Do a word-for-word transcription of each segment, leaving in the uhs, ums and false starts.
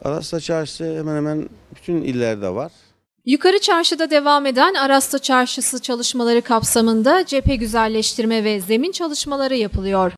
Arasta Çarşısı hemen hemen bütün illerde var. Yukarı Çarşı'da devam eden Arasta Çarşısı çalışmaları kapsamında cephe güzelleştirme ve zemin çalışmaları yapılıyor.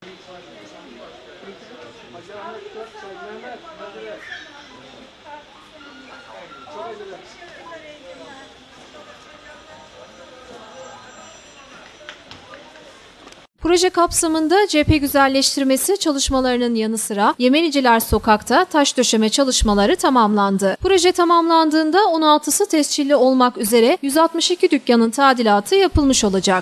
Proje kapsamında cephe güzelleştirmesi çalışmalarının yanı sıra Yemeniciler Sokak'ta taş döşeme çalışmaları tamamlandı. Proje tamamlandığında on altısı tescilli olmak üzere yüz altmış iki dükkanın tadilatı yapılmış olacak.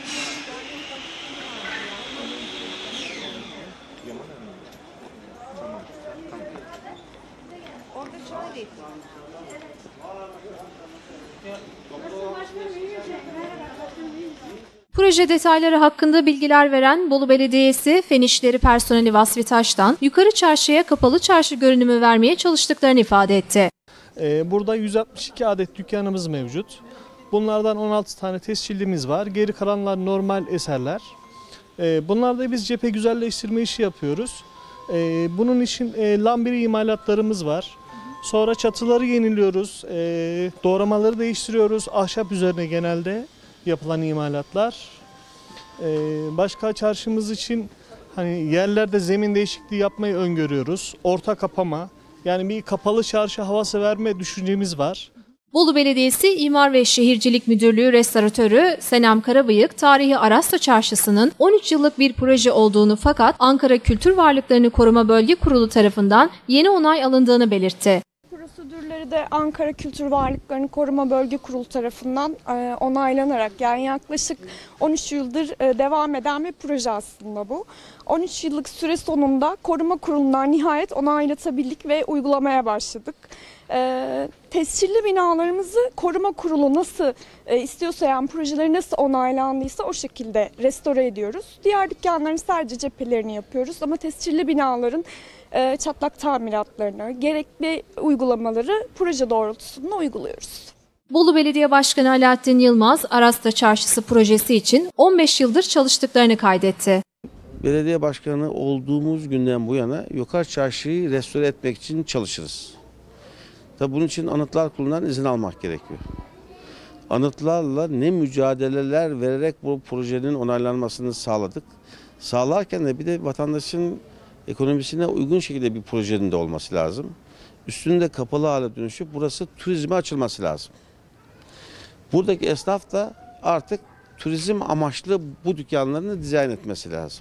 Proje detayları hakkında bilgiler veren Bolu Belediyesi Fen İşleri personeli Vasfi Taş'tan Yukarı Çarşı'ya kapalı çarşı görünümü vermeye çalıştıklarını ifade etti. Burada yüz altmış iki adet dükkanımız mevcut. Bunlardan on altı tane tescillimiz var. Geri kalanlar normal eserler. Bunlarda biz cephe güzelleştirme işi yapıyoruz. Bunun için lambiri imalatlarımız var. Sonra çatıları yeniliyoruz. Doğramaları değiştiriyoruz. Ahşap üzerine genelde yapılan imalatlar. Başka çarşımız için hani yerlerde zemin değişikliği yapmayı öngörüyoruz. Orta kapama, yani bir kapalı çarşı havası verme düşüncemiz var. Bolu Belediyesi İmar ve Şehircilik Müdürlüğü Restoratörü Senem Karabıyık, tarihi Arasta Çarşısı'nın on üç yıllık bir proje olduğunu fakat Ankara Kültür Varlıklarını Koruma Bölge Kurulu tarafından yeni onay alındığını belirtti. Prosedürleri de Ankara Kültür Varlıklarını Koruma Bölge Kurulu tarafından e, onaylanarak, yani yaklaşık on üç yıldır e, devam eden bir proje aslında bu. on üç yıllık süre sonunda Koruma Kurulu'ndan nihayet onaylatabildik ve uygulamaya başladık. E, tescilli binalarımızı Koruma Kurulu nasıl e, istiyorsa, yani projeleri nasıl onaylandıysa o şekilde restore ediyoruz. Diğer dükkanların sadece cephelerini yapıyoruz ama tescilli binaların e, çatlak tamiratlarını, gerekli uygulamaları proje doğrultusunda uyguluyoruz. Bolu Belediye Başkanı Alaaddin Yılmaz, Arasta Çarşısı projesi için on beş yıldır çalıştıklarını kaydetti. Belediye başkanı olduğumuz günden bu yana Yukarı Çarşı'yı restore etmek için çalışırız. Tabii bunun için Anıtlar Kurulu'ndan izin almak gerekiyor. Anıtlarla ne mücadeleler vererek bu projenin onaylanmasını sağladık. Sağlarken de bir de vatandaşın ekonomisine uygun şekilde bir projenin de olması lazım. Üstünde kapalı hale dönüşüp burası turizme açılması lazım. Buradaki esnaf da artık turizm amaçlı bu dükkanlarını dizayn etmesi lazım.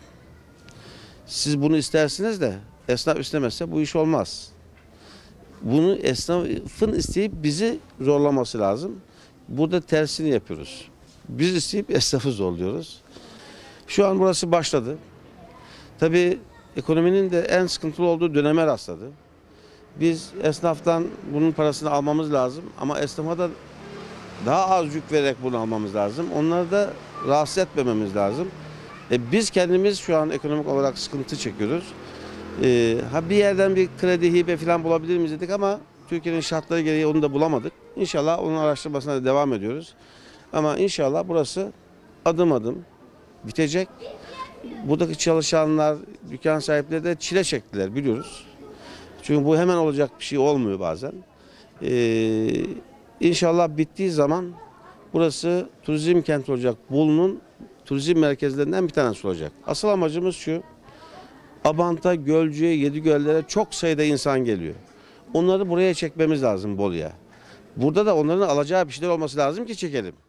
Siz bunu istersiniz de esnaf istemezse bu iş olmaz. Bunu esnafın isteyip bizi zorlaması lazım. Burada tersini yapıyoruz. Biz isteyip esnafı zorluyoruz. Şu an burası başladı. Tabii ekonominin de en sıkıntılı olduğu döneme rastladı. Biz esnaftan bunun parasını almamız lazım ama esnafa da daha az yük vererek bunu almamız lazım. Onları da rahatsız etmememiz lazım. E biz kendimiz şu an ekonomik olarak sıkıntı çekiyoruz. E, ha bir yerden bir kredi, hibe falan bulabilir miyiz dedik ama Türkiye'nin şartları gereği onu da bulamadık. İnşallah onun araştırmasına da devam ediyoruz. Ama inşallah burası adım adım bitecek. Buradaki çalışanlar, dükkan sahipleri de çile çektiler, biliyoruz. Çünkü bu hemen olacak bir şey olmuyor bazen. Ee, İnşallah bittiği zaman burası turizm kenti olacak. Bolu'nun turizm merkezlerinden bir tanesi olacak. Asıl amacımız şu: Abant'a, Gölcük'e, Yedigöller'e çok sayıda insan geliyor. Onları buraya çekmemiz lazım, Bolu'ya. Burada da onların alacağı bir şeyler olması lazım ki çekelim.